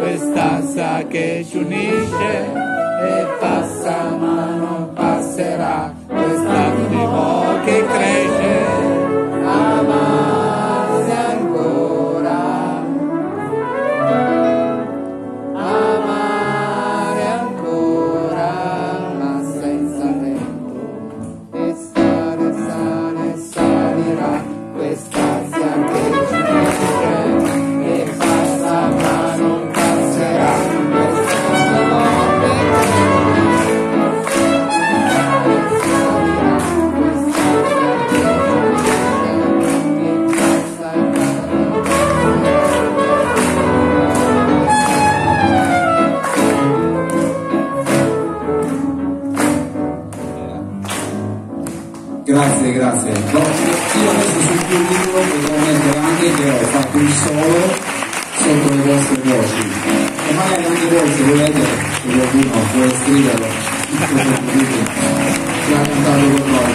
quest'ansia che ci unisce e passa ma non passerà, quest'attimo che cresce, amarsi ancora, amare ancora, ma senza vento, e sale, sale, salirà, quest'ansia che ci unisce e passa ma non passerà, quest'attimo che Grazie, grazie. No, io adesso sul più libro devo mettere anche che ho fatto un solo sotto le vostre voci. E magari anche voi se volete, se qualcuno vuole scriverlo, che ha cantato con noi.